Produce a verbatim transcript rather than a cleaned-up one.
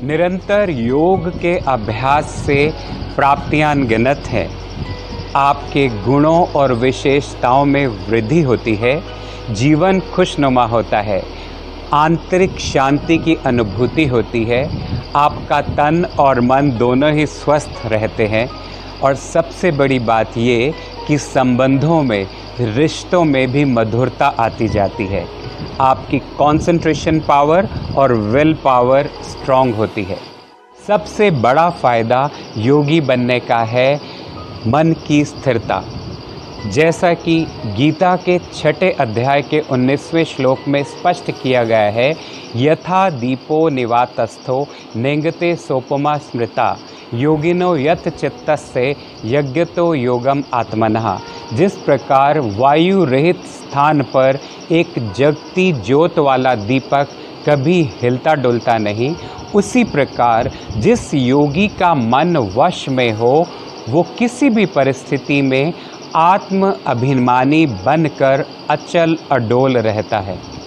निरंतर योग के अभ्यास से प्राप्तियां अनगिनत हैं। आपके गुणों और विशेषताओं में वृद्धि होती है, जीवन खुशनुमा होता है, आंतरिक शांति की अनुभूति होती है, आपका तन और मन दोनों ही स्वस्थ रहते हैं और सबसे बड़ी बात ये कि संबंधों में, रिश्तों में भी मधुरता आती जाती है। आपकी कंसंट्रेशन पावर और विल पावर स्ट्रांग होती है। सबसे बड़ा फ़ायदा योगी बनने का है मन की स्थिरता। जैसा कि गीता के छठे अध्याय के उन्नीसवें श्लोक में स्पष्ट किया गया है, यथा दीपो निवातस्थो नेंगते सोपमा स्मृता योगिनो यत चित्तस्य यज्ञतो योगम आत्मनः। जिस प्रकार वायु रहित स्थान पर एक जगती ज्योत वाला दीपक कभी हिलता डुलता नहीं, उसी प्रकार जिस योगी का मन वश में हो वो किसी भी परिस्थिति में आत्म अभिमानी बनकर अचल अडोल रहता है।